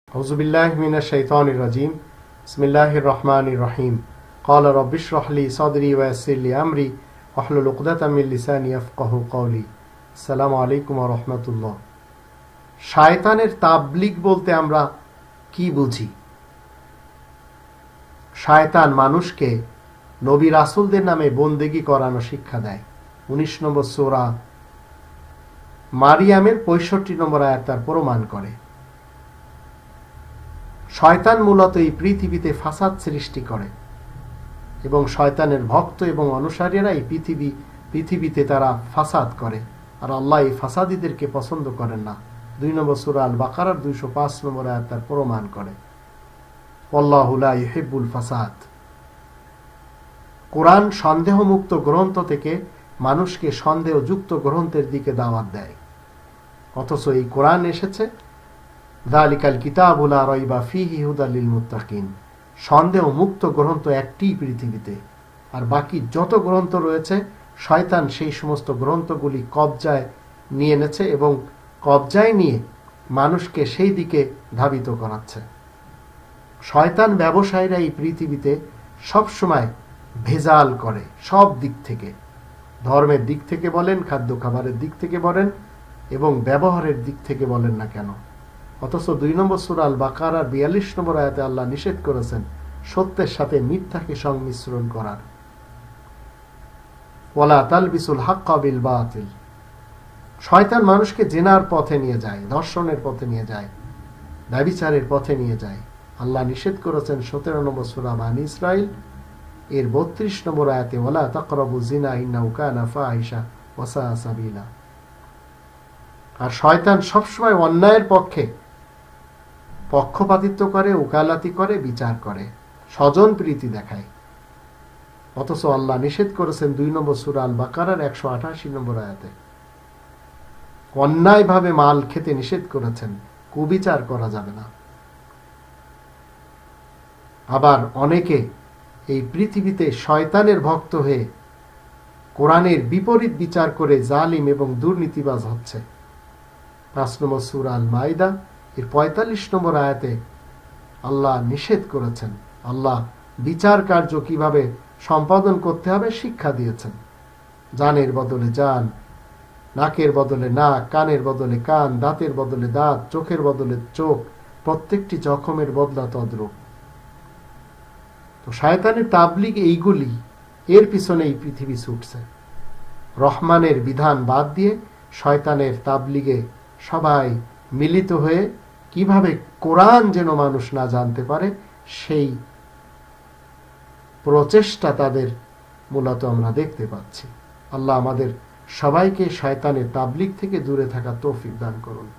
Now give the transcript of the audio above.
আউযুবিল্লাহি মিনাশ শাইতানির রাজিম। বিসমিল্লাহির রহমানির রহিম। ক্বালা রাব্বি ইশরাহ লি সাদরি ওয়া ইয়াসসির লি আমরি ওয়াহলুল উকদাতাম মিন লিসানি ইয়াফকাহু কওলি। আসসালামু আলাইকুম ওয়া রাহমাতুল্লাহ। শয়তানের তাবলীগ বলতে আমরা কি বুঝি? শয়তান মানুষকে নবী রাসূলদের নামে বন্দেগী করানো শিক্ষা দেয়। 19 নম্বর সূরা মারিয়ামের 65 নম্বর আয়াত তার প্রমাণ করে। শয়তান মূলত এই পৃথিবীতে ফাসাদ সৃষ্টি করে এবং শয়তানের ভক্ত এবং অনুসারীরা এই পৃথিবীতে তারা ফাসাদ করে, আর আল্লাহ এই ফাসাদীদেরকে পছন্দ করেন না। 2 নম্বর সূরা আল বাকারার 205 নম্বর আয়াত তার প্রমাণ করে। আল্লাহু লা ইউহিব্বুল ফাসাদ। কোরআন সন্দেহমুক্ত গ্রন্থ থেকে মানুষকে সন্দেহযুক্ত গ্রন্থের দিকে দাওয়াত দেয়, অথচ এই কোরআন এসেছে যালিকাল কিতাবু লা রাইবা ফীহি হুদাল লিল মুত্তাকিন। সন্দেহ মুক্ত গ্রন্থ একটি পৃথিবীতে, আর বাকি যত গ্রন্থ রয়েছে শয়তান সেই সমস্ত গ্রন্থগুলি কবজায় নিয়ে এনেছে এবং কবজায় নিয়ে মানুষকে সেই দিকে ধাবিত করাচ্ছে। শয়তান ব্যবসায়ীরা এই পৃথিবীতে সবসময় ভেজাল করে, সব দিক থেকে, ধর্মের দিক থেকে বলেন, খাদ্য খাবারের দিক থেকে বলেন এবং ব্যবহারের দিক থেকে বলেন না কেন। অথচ 2 নম্বর সূরা আল বাকারার 42 নম্বর আয়াতে আল্লাহ নিষেধ করেছেন সত্যের সাথে মিথ্যাকে সংমিশ্রণ করার। ওয়ালা তালবিসুল হাক্কা বিল বাতিল। শয়তান মানুষকে জিনার পথে নিয়ে যায়, ধর্ষণের পথে নিয়ে যায়, ব্যভিচারের পথে নিয়ে যায়। আল্লাহ নিষেধ করেছেন 17 নম্বর সূরা বানী ইসরাইল এর 32 নম্বর আয়াতে ওয়ালা তাকরাবু জিনা ইন্নাহু কানা ফাহিশা ওয়া সাআ সাবিলা। আর শয়তান সবসময় অন্যায়ের পক্ষে পক্ষপাতিত্ব করে, উকালাতি করে, বিচার করে, স্বজন প্রীতি দেখায়। অথচ আল্লাহ নিষেধ করেছেন 2 নম্বর সূরা আল বাকারার 188 নম্বর আয়াতে অন্যায়ভাবে মাল খেতে নিষেধ করেছেন, কুবিচার করা যাবে না। আবার অনেকে এই পৃথিবীতে শয়তানের ভক্ত হয়ে কোরআনের বিপরীত বিচার করে জালিম এবং দুর্নীতিবাজ হচ্ছে। 5 নম্বর সূরা আল মাইদা এর 45 নম্বর আয়াতে আল্লাহ নিষেধ করেছেন। আল্লাহ বিচার কার্য কিভাবে সম্পাদন করতে হবে শিক্ষা দিয়েছেন। জানের বদলে জান, নাকের বদলে নাক, কানের বদলে কান, দাঁতের বদলে দাঁত, চোখের বদলে চোখ, প্রত্যেকটি জখমের বদলা তদ্রূপ। তো শয়তানের তাবলীগ এইগুলি, এর পিছনে এই পৃথিবী ছুটছে। রহমানের বিধান বাদ দিয়ে শয়তানের তাবলীগে সবাই মিলিত হয়ে কিভাবে কোরআন যেন মানুষ না জানতে পারে সেই প্রচেষ্টা তাদের মূলত আমরা দেখতে পাচ্ছি। আল্লাহ আমাদের সবাইকে শয়তানের তাবলীগ থেকে দূরে থাকা তৌফিক দান করুন।